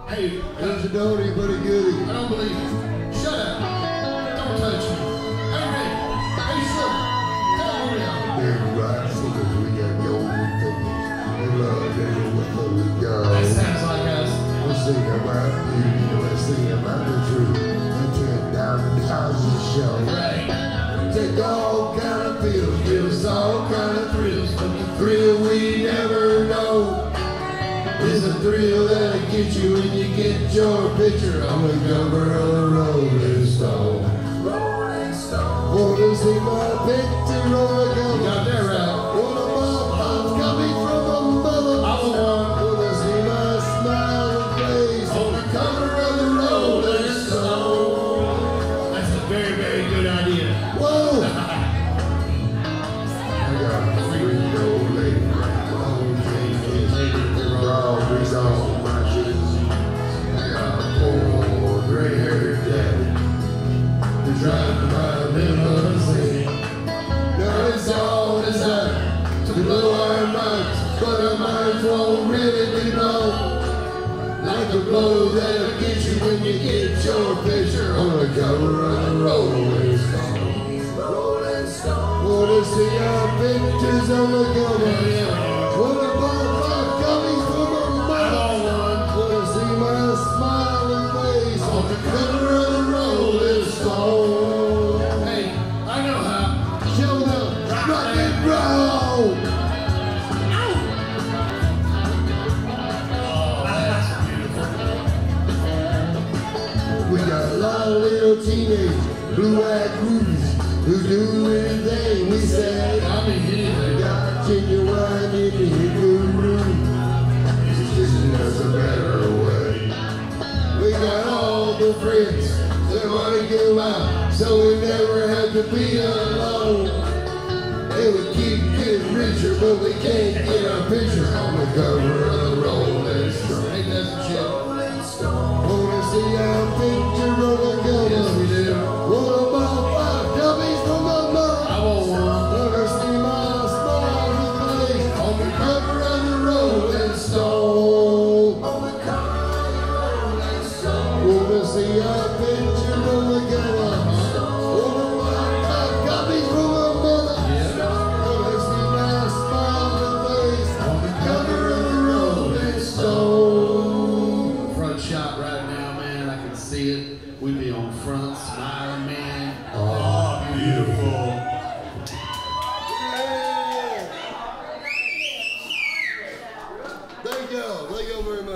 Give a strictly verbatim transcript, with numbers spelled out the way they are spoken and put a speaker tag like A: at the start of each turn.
A: Hey,
B: Here's a Donnie, but a goodie.
A: I don't believe it. Shut up. Don't touch me. Hey, Rick. Hey, son. Come on down.
B: They're right singers, we got golden fingers. We love them wherever we go.
A: That sounds like us.
B: We'll sing about beauty, we'll sing about the truth. And ten thousand times a show.
A: Right.
B: Take all kind of feels, give us all kind of thrills. But the thrill we never know is a thrill that'll get you when you get your picture on the cover of the Rolling Stone. Rolling Stone. Wanna see my picture on the cover?
A: You got that right.
B: Wanna mom coming from a mother?
A: I'm the one.
B: Wanna see my smiling face
A: On the cover of the Rolling Stone. That's a very, very good idea.
B: Whoa! I got a three old lady right along the Always on my shoes. I got a poor gray-haired daddy who's driving by the middle of the city. Now it's all designed to blow our minds, but our minds won't really be blown. Like the blow that'll get you when you get your picture on the cover of the Rolling Stone. Rolling Stone. Wanna see our pictures on the cover? What about my coming from a mother? Wanna see my smiling face on the cover of the Rolling Stone?
A: Hey, I know how.
B: Show them rock and roll.
A: Oh, that's beautiful.
B: We got a lot of little teenage blue-eyed groupies who do anything we say.
A: I mean, anything.
B: We got genuine in the blue room. It's just there's a better way. We got all the friends that wanna go out, so we never have to be alone. And we keep getting richer, but we can't get our picture on the cover of the Rolling Stone.
A: Ain't that some shit?
B: Wanna see our picture on the cover?
A: Yes, we do.
B: What about five dummies from my mother?
A: I want one.
B: Wanna see my smiling face on the cover of the Rolling Stone? On the cover of the Rolling Stone. Wanna see our picture on the cover? What about five copies from my mother? Wanna see my smiling face on the cover of the Rolling Stone?
A: Front shot right now, man. I can see it. We be on front, smiling, man.
B: Oh, beautiful. Thank you. Thank you very much.